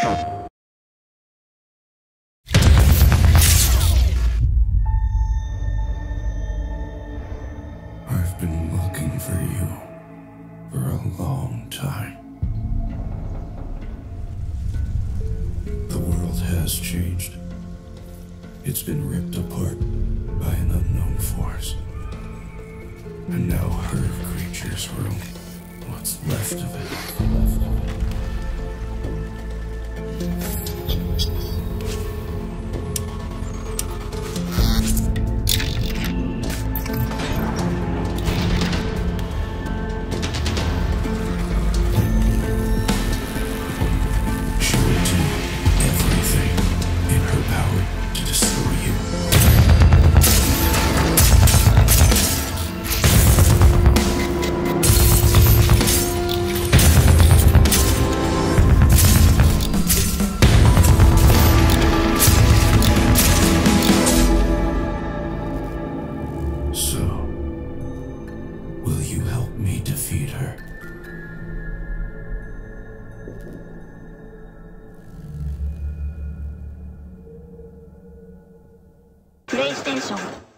I've been looking for you for a long time. The world has changed. It's been ripped apart by an unknown force. And now her creatures roam what's left of it. PlayStation